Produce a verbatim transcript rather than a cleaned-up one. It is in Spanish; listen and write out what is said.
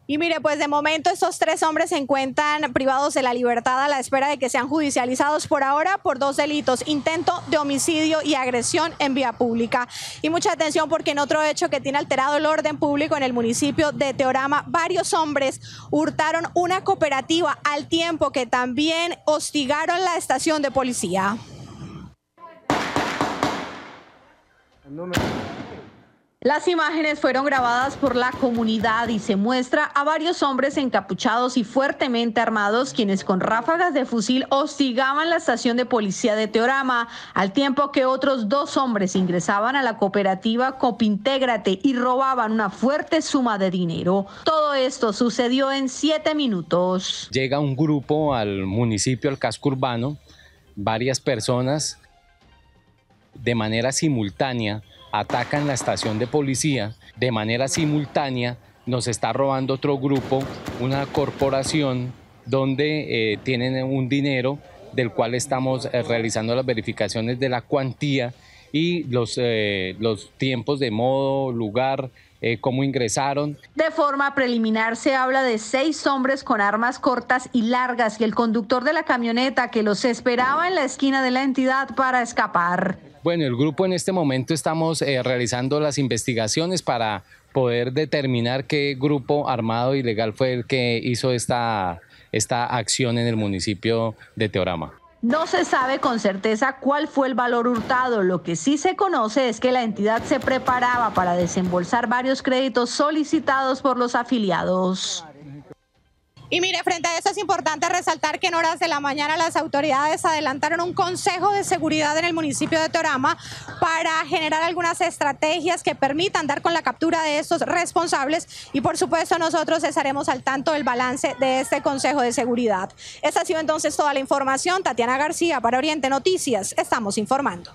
Y mire, pues de momento estos tres hombres se encuentran privados de la libertad a la espera de que sean judicializados por ahora por dos delitos: intento de homicidio y agresión en vía pública. Y mucha atención porque en otro hecho que tiene alterado el orden público en el municipio de Teorama, varios hombres hurtaron una cooperativa al tiempo que también hostigaron la estación de policía. Las imágenes fueron grabadas por la comunidad y se muestra a varios hombres encapuchados y fuertemente armados quienes con ráfagas de fusil hostigaban la estación de policía de Teorama, al tiempo que otros dos hombres ingresaban a la cooperativa Copintégrate y robaban una fuerte suma de dinero. Todo esto sucedió en siete minutos. Llega un grupo al municipio, al casco urbano, varias personas de manera simultánea atacan la estación de policía, de manera simultánea nos está robando otro grupo, una corporación donde eh, tienen un dinero del cual estamos eh, realizando las verificaciones de la cuantía y los, eh, los tiempos de modo, lugar, eh, cómo ingresaron. De forma preliminar se habla de seis hombres con armas cortas y largas y el conductor de la camioneta que los esperaba en la esquina de la entidad para escapar. Bueno, el grupo en este momento estamos eh, realizando las investigaciones para poder determinar qué grupo armado ilegal fue el que hizo esta, esta acción en el municipio de Teorama. No se sabe con certeza cuál fue el valor hurtado. Lo que sí se conoce es que la entidad se preparaba para desembolsar varios créditos solicitados por los afiliados. Y mire, frente a eso es importante resaltar que en horas de la mañana las autoridades adelantaron un consejo de seguridad en el municipio de Teorama para generar algunas estrategias que permitan dar con la captura de estos responsables y por supuesto nosotros estaremos al tanto del balance de este consejo de seguridad. Esta ha sido entonces toda la información. Tatiana García para Oriente Noticias, estamos informando.